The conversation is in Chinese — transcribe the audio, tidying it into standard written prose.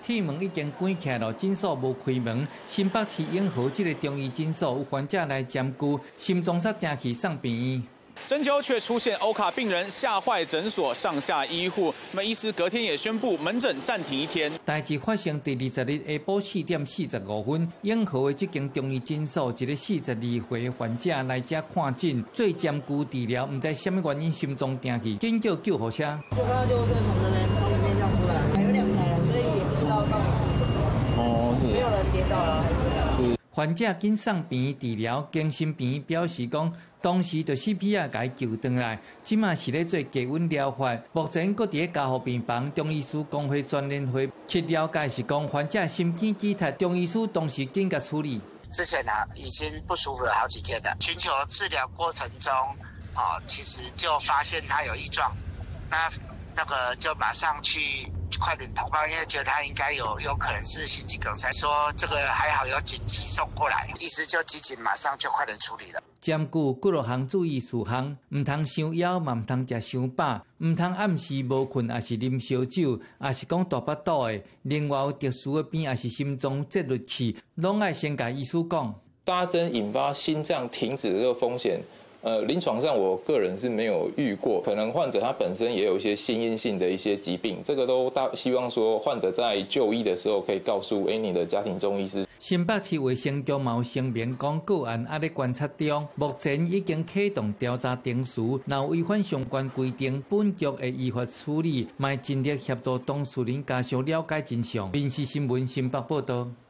铁门已经关起了，诊所无开门。新北市永和这个中医诊所有患者来占据，心脏煞定去送病院。 针灸却出现欧卡病人，吓坏诊所上下医护。那么医师隔天也宣布门诊暂停1天。 代志发生第20日下晡4点45分，永和的这间中医诊所，一个42岁患者来这看诊，做针灸治疗，唔知什么原因心脏停去，紧叫救护车。 就看到救护车从这边这样出来，还有2台了，所以也不知道到底是哦，没有人跌倒了还是？ 患者紧送病院治疗，精神病院表示讲，当时就 CPR 给救回来，即马是咧做低温疗法。目前搁伫加护病房，中医师工会专联会去了解是讲患者心肌肌脱，中医师当时紧甲处理。 之前已经不舒服了好几天了，寻求治疗过程中，其实就发现他有异状，那个就马上去。 快点通报，因为觉得他应该有可能是心肌梗塞，说这个还好有紧急送过来，医师就积极马上就快点处理了。 占据几落项注意事项，唔通伤枵，嘛唔通食伤饱，唔通暗时无困，也是啉烧酒，也是讲大腹肚的。另外有特殊的病，也是心脏节律器，拢爱先甲医师讲。 扎针引发心脏停止的这个风险。 临床上我个人是没有遇过，可能患者他本身也有一些心因性的一些疾病，这个都希望说患者在就医的时候可以告诉你的家庭中医师。 新北市卫生局嘛有声明讲个案还在观察中，目前已经启动调查程序，若违反相关规定，本局会依法处理，卖尽力协助当事人家属了解真相。民视新闻新北报道。